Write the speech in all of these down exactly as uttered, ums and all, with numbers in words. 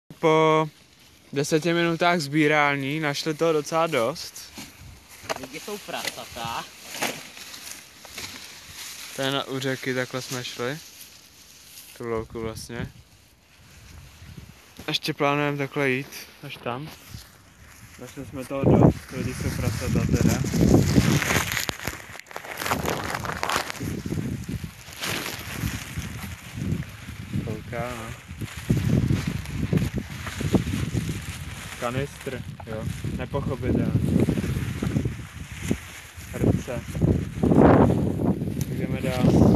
Po deseti minutách sbírání našli toho docela dost. Lidi jsou prasata. Tady na u řeky takhle jsme šli. Tu louku vlastně. Ještě plánujeme takhle jít, až tam. Našli jsme toho dost, lidi jsou prasata teda. Kouká, no. Kanistr, jo, nepochopitelné. Hrce. Jdeme dál.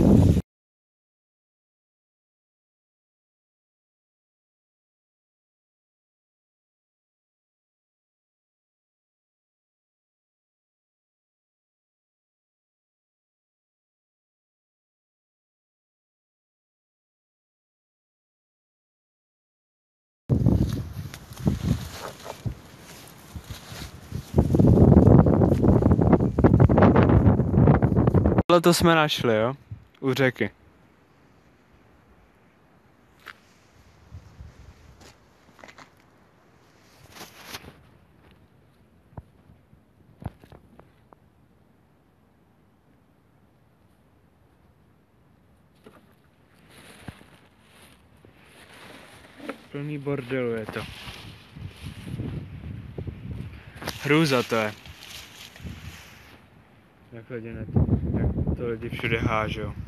Tohle to jsme našli, jo, u řeky. Plný bordelu je to. Hrůza to je. Jak lidi, ne, jak to lidi všude hážou.